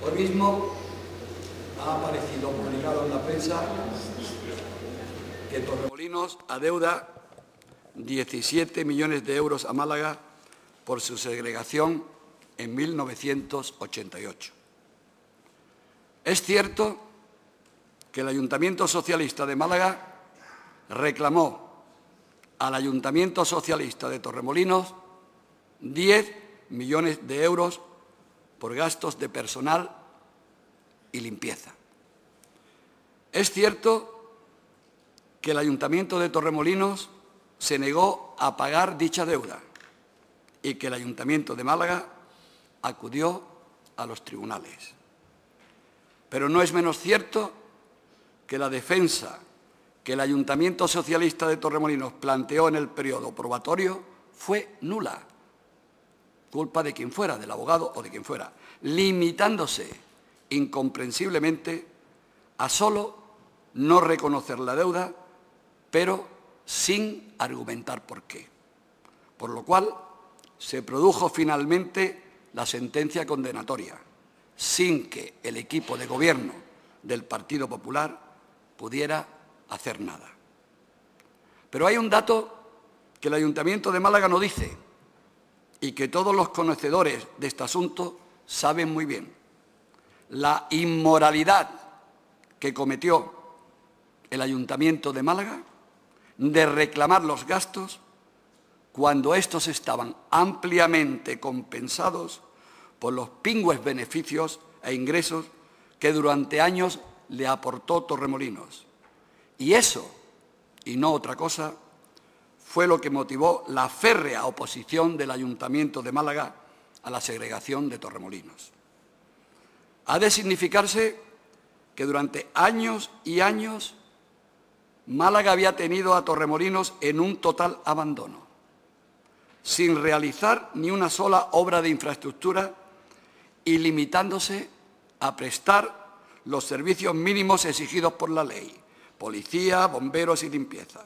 Hoy mismo ha aparecido publicado en la prensa que Torremolinos adeuda 17 millones de euros a Málaga por su segregación en 1988. Es cierto que el Ayuntamiento Socialista de Málaga reclamó al Ayuntamiento Socialista de Torremolinos 10 millones de euros por gastos de personal y limpieza. Es cierto que el Ayuntamiento de Torremolinos se negó a pagar dicha deuda y que el Ayuntamiento de Málaga acudió a los tribunales. Pero no es menos cierto que la defensa que el Ayuntamiento Socialista de Torremolinos planteó en el periodo probatorio fue nula, culpa de quien fuera, del abogado o de quien fuera, limitándose incomprensiblemente a solo no reconocer la deuda, pero sin argumentar por qué. Por lo cual se produjo finalmente la sentencia condenatoria, sin que el equipo de gobierno del Partido Popular pudiera hacer nada. Pero hay un dato que el Ayuntamiento de Málaga no dice y que todos los conocedores de este asunto saben muy bien: la inmoralidad que cometió el Ayuntamiento de Málaga de reclamar los gastos cuando estos estaban ampliamente compensados por los pingües beneficios e ingresos que durante años le aportó Torremolinos. Y eso, y no otra cosa, fue lo que motivó la férrea oposición del Ayuntamiento de Málaga a la segregación de Torremolinos. Ha de significarse que durante años y años Málaga había tenido a Torremolinos en un total abandono, sin realizar ni una sola obra de infraestructura y limitándose a prestar los servicios mínimos exigidos por la ley: policía, bomberos y limpieza.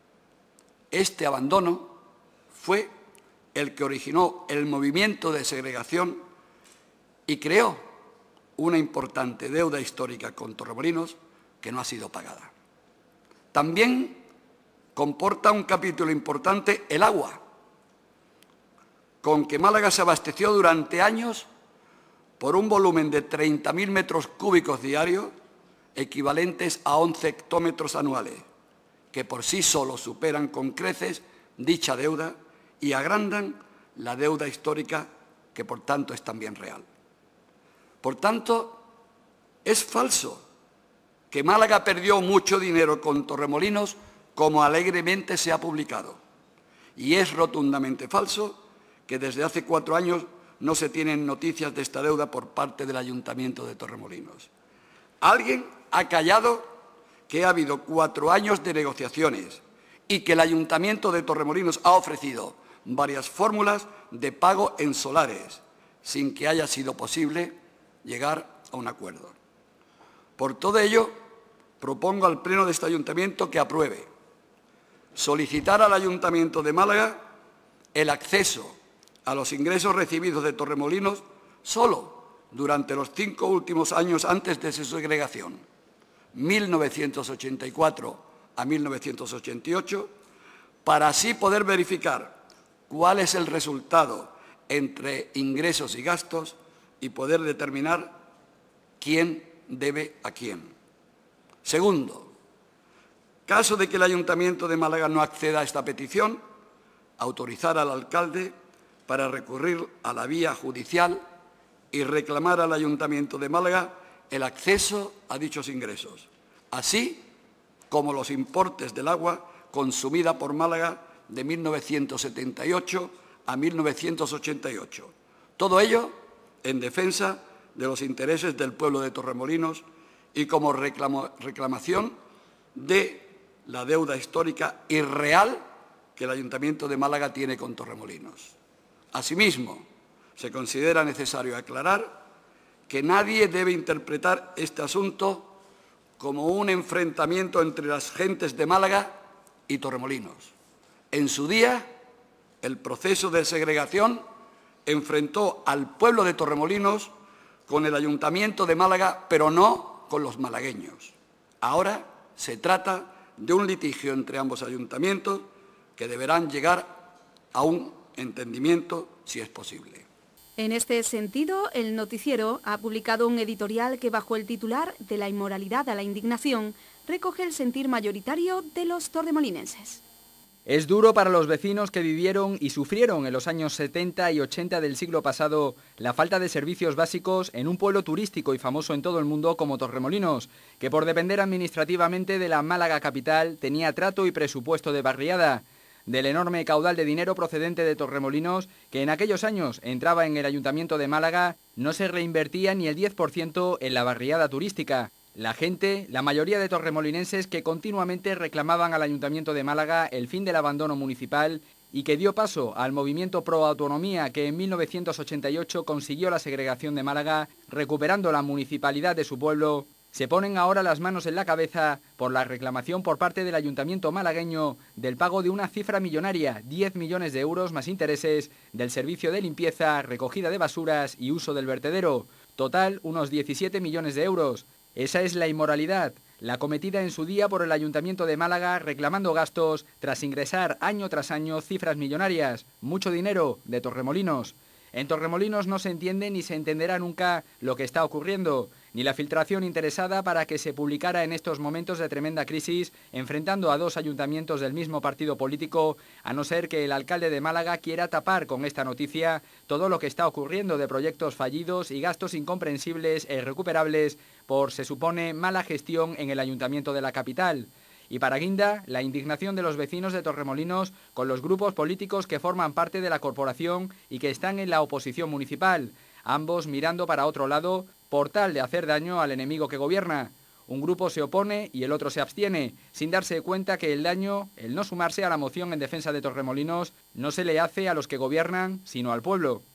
Este abandono fue el que originó el movimiento de segregación y creó una importante deuda histórica con Torremolinos que no ha sido pagada. También comporta un capítulo importante el agua, con que Málaga se abasteció durante años por un volumen de 30.000 metros cúbicos diarios, equivalentes a 11 hectómetros anuales, que por sí solos superan con creces dicha deuda y agrandan la deuda histórica, que por tanto es también real. Por tanto, es falso que Málaga perdió mucho dinero con Torremolinos, como alegremente se ha publicado. Y es rotundamente falso que desde hace 4 años no se tienen noticias de esta deuda por parte del Ayuntamiento de Torremolinos. Alguien ha callado que ha habido 4 años de negociaciones y que el Ayuntamiento de Torremolinos ha ofrecido varias fórmulas de pago en solares, sin que haya sido posible llegar a un acuerdo. Por todo ello, propongo al Pleno de este Ayuntamiento que apruebe solicitar al Ayuntamiento de Málaga el acceso a los ingresos recibidos de Torremolinos solo durante los 5 últimos años antes de su segregación, 1984 a 1988, para así poder verificar cuál es el resultado entre ingresos y gastos y poder determinar quién debe a quién. Segundo, caso de que el Ayuntamiento de Málaga no acceda a esta petición, autorizar al alcalde para recurrir a la vía judicial y reclamar al Ayuntamiento de Málaga el acceso a dichos ingresos, así como los importes del agua consumida por Málaga de 1978 a 1988. Todo ello en defensa de los intereses del pueblo de Torremolinos y como reclamación de la deuda histórica y real que el Ayuntamiento de Málaga tiene con Torremolinos. Asimismo, se considera necesario aclarar que nadie debe interpretar este asunto como un enfrentamiento entre las gentes de Málaga y Torremolinos. En su día, el proceso de segregación enfrentó al pueblo de Torremolinos con el Ayuntamiento de Málaga, pero no con los malagueños. Ahora se trata de un litigio entre ambos ayuntamientos que deberán llegar a un entendimiento si es posible. En este sentido, el noticiero ha publicado un editorial que, bajo el titular de la inmoralidad a la indignación, recoge el sentir mayoritario de los torremolinenses. Es duro para los vecinos que vivieron y sufrieron en los años 70 y 80 del siglo pasado la falta de servicios básicos en un pueblo turístico y famoso en todo el mundo como Torremolinos, que por depender administrativamente de la Málaga capital tenía trato y presupuesto de barriada. Del enorme caudal de dinero procedente de Torremolinos, que en aquellos años entraba en el Ayuntamiento de Málaga, no se reinvertía ni el 10% en la barriada turística. La gente, la mayoría de torremolinenses que continuamente reclamaban al Ayuntamiento de Málaga el fin del abandono municipal y que dio paso al movimiento pro autonomía que en 1988 consiguió la segregación de Málaga, recuperando la municipalidad de su pueblo, se ponen ahora las manos en la cabeza por la reclamación por parte del Ayuntamiento malagueño del pago de una cifra millonaria, 10 millones de euros más intereses, del servicio de limpieza, recogida de basuras y uso del vertedero. Total, unos 17 millones de euros. Esa es la inmoralidad, la cometida en su día por el Ayuntamiento de Málaga reclamando gastos tras ingresar año tras año cifras millonarias, mucho dinero de Torremolinos. En Torremolinos no se entiende ni se entenderá nunca lo que está ocurriendo, ni la filtración interesada para que se publicara en estos momentos de tremenda crisis, enfrentando a dos ayuntamientos del mismo partido político, a no ser que el alcalde de Málaga quiera tapar con esta noticia todo lo que está ocurriendo de proyectos fallidos y gastos incomprensibles e irrecuperables por, se supone, mala gestión en el ayuntamiento de la capital. Y para guinda, la indignación de los vecinos de Torremolinos con los grupos políticos que forman parte de la corporación y que están en la oposición municipal, ambos mirando para otro lado por tal de hacer daño al enemigo que gobierna. Un grupo se opone y el otro se abstiene, sin darse cuenta que el daño, el no sumarse a la moción en defensa de Torremolinos, no se le hace a los que gobiernan, sino al pueblo.